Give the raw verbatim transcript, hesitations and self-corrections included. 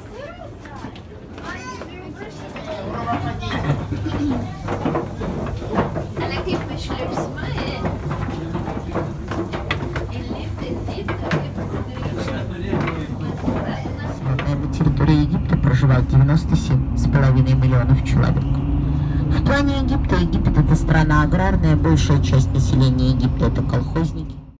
На территории Египта проживает девяносто семь с половиной миллионов человек. В плане Египта, Египет — это страна аграрная, большая часть населения Египта — это колхозники.